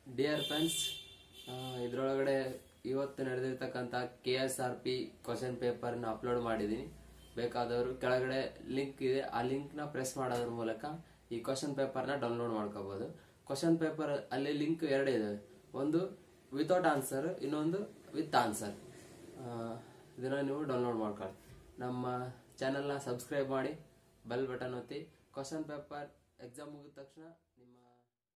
Dear friends, ಇದರೊಳಗಡೆ ಇವತ್ತು ನಡೆದಿರ್ತಕ್ಕಂಥ KSRP ಕ್ವಶನ್ ಪೇಪರ್ ನ ಅಪ್ಲೋಡ್ ಮಾಡಿದೀನಿ. ಬೇಕಾದವರು ಕೆಳಗಡೆ ಲಿಂಕ್ ಇದೆ, ಆ ಲಿಂಕ್ ನ ಪ್ರೆಸ್ ಮಾಡೋದ್ರ ಮೂಲಕ ಈ ಕ್ವಶನ್ ಪೇಪರ್ ನ ಡೌನ್ಲೋಡ್ ಮಾಡ್ಕೋಬಹುದು. ಕ್ವಶನ್ ಪೇಪರ್ ಅಲ್ಲಿ ಲಿಂಕ್ ಎರಡು ಇದೆ, ಒಂದು ವಿತೌಟ್ ಆನ್ಸರ್, ಇನ್ನೊಂದು ವಿತ್ ಆನ್ಸರ್. ಇದನ್ನ ನೀವು ಡೌನ್ಲೋಡ್ ಮಾಡ್ಕೊಳ್ಳಿ. ನಮ್ಮ ಚಾನೆಲ್ ನ ಸಬ್ಸ್ಕ್ರೈಬ್ ಮಾಡಿ, ಬೆಲ್ ಬಟನ್ ಒತ್ತಿ. ಕ್ವಶನ್ ಪೇಪರ್ ಎಕ್ಸಾಮ್ ಮುಗಿದ ತಕ್ಷಣ ನಿಮ್ಮ